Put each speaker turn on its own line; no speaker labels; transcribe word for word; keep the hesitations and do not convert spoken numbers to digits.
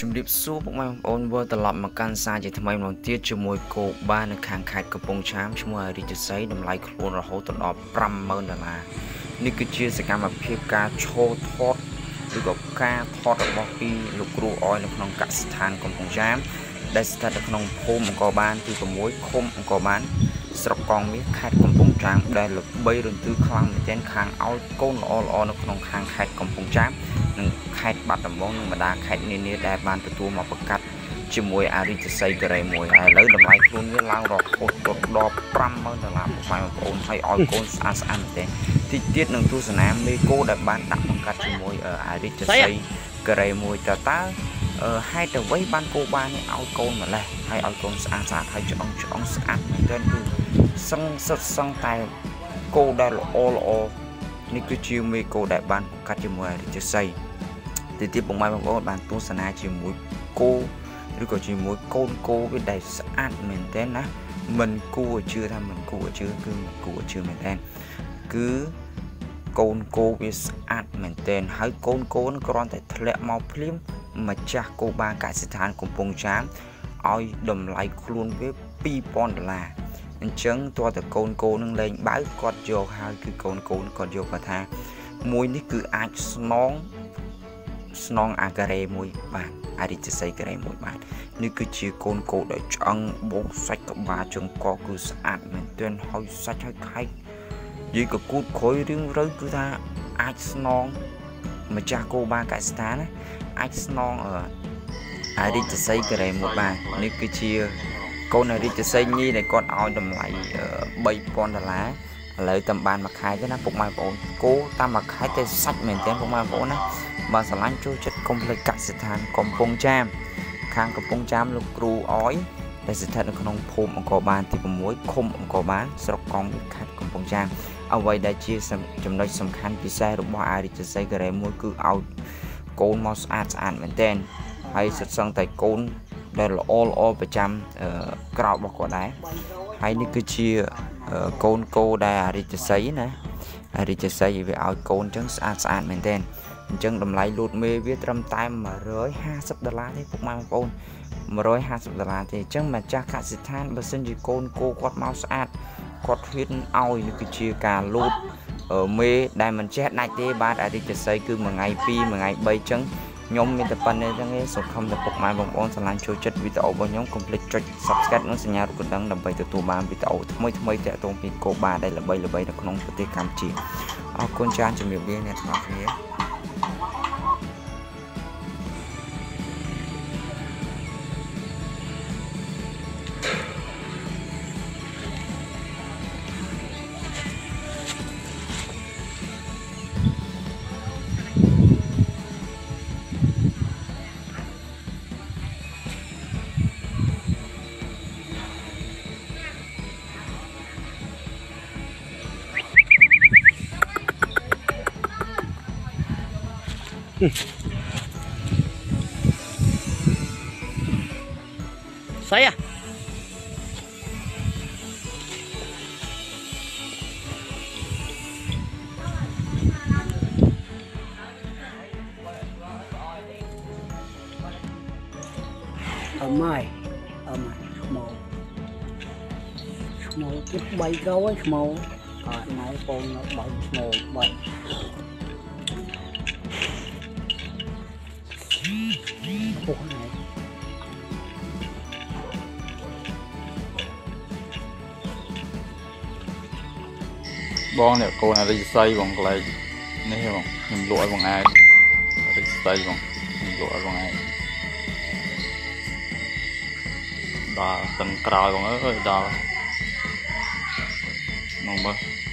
ជំរាបសួរពុកម៉ែបងប្អូនវិលត្រឡប់មកកាន់សារជាថ្មីម្ដងទៀតជាមួយគោបាននៅខាងខេត្តកំពង់ចាមឈ្មោះរីជស័យតម្លៃខ្លួនរហូតដល់ប្រាំម៉ឺនដុល្លារនេះគឺជាសកម្មភាពការឈរថតឬក៏ការថតរបស់ពីលោកគ្រូអយនៅក្នុងកសិដ្ឋានកំពង់ចាមដែលស្ថិតនៅក្នុងភូមិអង្គរបានទី៦ឃុំអង្គរបានស្រុកកងមាសខេត្តកំពង់ចាមដែលល្បីរន្ទឺខ្លាំងមែនទែនខាងឲ្យកូនល្អល្អនៅក្នុងខាងខេត្តកំពង់ចាមនិងខេត្តបាត់ដំបងនិងបណ្ដាខេត្តនានាដែលបានទទួលមកប្រកាសជាមួយអារីជស័យការ៉េមួយហើយឥឡូវតម្លៃខ្លួនវាឡើងរហូតដល់ប្រាំម៉ឺនដុល្លារបងប្អូនហើយឲ្យកូនស្អាតស្អាតមែនទែនតិចទៀតនឹងទស្សនាមេគោដែលបានដាក់បង្កាត់ជាមួយអារីជស័យការ៉េមួយតើតើហេតុអ្វីបានគោបានឲ្យកូនម្លេះហើយឲ្យកូនស្អាតស្អាតហើយឆ្អងឆ្អងស្អាតមែនទែនគឺសឹងសិតសឹងតែគោដែលល្អល្អនេះគឺជាមេគោដែលបានបង្កាត់ជាមួយអារីជស័យទីទៀតបងប្អូនបានទស្សនាជាមួយគោឬក៏ជាមួយកូនគោវាដែលស្អាតមែនទែនណាមិនគួរជឿថាមិនគួរជឿគឺមិនគួរជឿមែនទែនគឺកូនគោវាស្អាតមែនទែនហើយកូនគោនឹងគ្រាន់តែធ្លាក់មកភ្លាមម្ចាស់គោបាកសិដ្ឋានកំពង់ចាមឲ្យតម្លៃខ្លួនវាពីរពាន់ដុល្លារអញ្ចឹងតើតើកូនគោនឹងលេងបើគាត់យកហើយគឺកូនគោគាត់យកគាត់ថាមួយនេះគឺអាចស្នងស្នងអាការ៉េមួយបាទអារីជស័យការ៉េមួយបាទនេះគឺជាកូនគោដែលឆ្អឹងបោកសាច់ក្បាលជើងកគឺស្អាតមែនទែនហើយសាច់ហើយខែកនិយាយក៏គូតក្រួយរឿងរើគឺថាអាចស្នងម្ចាស់គោបាកសិដ្ឋានណាអាចស្នងអារីជស័យការ៉េមួយបាទនេះគឺជាកូនអារីជស័យញីដែលគាត់ឲ្យតម្លៃបីពាន់ដុល្លារឥឡូវតាមបានមួយខែទេណាពុកម៉ែបងប្អូនគោតាមមួយខែតែសាច់មែនទែនពុកម៉ែបងប្អូនណាបើស្រឡាញ់ចូលចិត្តកុំភ្លេចកសិដ្ឋានកំពង់ចាមខាងកំពង់ចាមលោកគ្រូអយដែលស្ថិតនៅក្នុងភូមិអង្គរបានទី៦ឃុំអង្គរបានស្រុកកងមាសខេត្តកំពង់ចាមអ្វីដែលជាចំណុចសំខាន់ពិសេសរបស់អារីជស័យការ៉េមួយគឺឲ្យកូនមកស្អាតស្អាតមែនទែនហើយសិតសឹងតែកូនដែលល្អល្អប្រចាំក្រោលរបស់គាត់ដែរហើយនេះគឺជាកូនគោដែលអារីជស័យណាអារីជស័យវាឲ្យកូនអញ្ចឹងស្អាតស្អាតមែនទែនអញ្ចឹងតម្លៃលូតមេវាត្រឹមតែមួយរយហាសិបដុល្លារទេពុកម៉ែបងប្អូនមួយរយហាសិបដុល្លារទេអញ្ចឹងម្ចាស់កសិដ្ឋានបើសិនជាកូនគោគាត់មកស្អាតគាត់ហ៊ានឲ្យនេះគឺជាការលូតមេដែលមិនចេះដាច់ទេបាទអារីជស័យគឺមួយថ្ងៃពីរមួយថ្ងៃបីអញ្ចឹងខ្ញុំមានតែប៉ុណ្្នេះទេសង្ឃឹមតែពុកម៉ែបងប្អូនស្រឡាញ់ចូលចិត្តវីដេអូរបស់ខ្ញុំកុំភ្លេចចុច Subscribe និងសញ្ញារូបកណ្ដឹងដើម្បីទទួលបានវីដេអូថ្មីថ្មីទាក់ទងពីគោបាដែលល្បីល្បីនៅក្នុងប្រទេសកម្ពុជាអរគុណច្រើនជំរាបលាអ្នកទាំងអស់គ្នា
Saya Amai Amai Small Small chút bay câu ấy small à, nãy con nó bay small bay Ủa này
បងអ្នកកូនអារីស័យបងកន្លែងនេះបងខ្ញុំលក់ឲ្យបងឯងអារីស័យបងខ្ញុំលក់ឲ្យបងឯងដល់ទាំងក្រោយបងអើយដល់មកមើល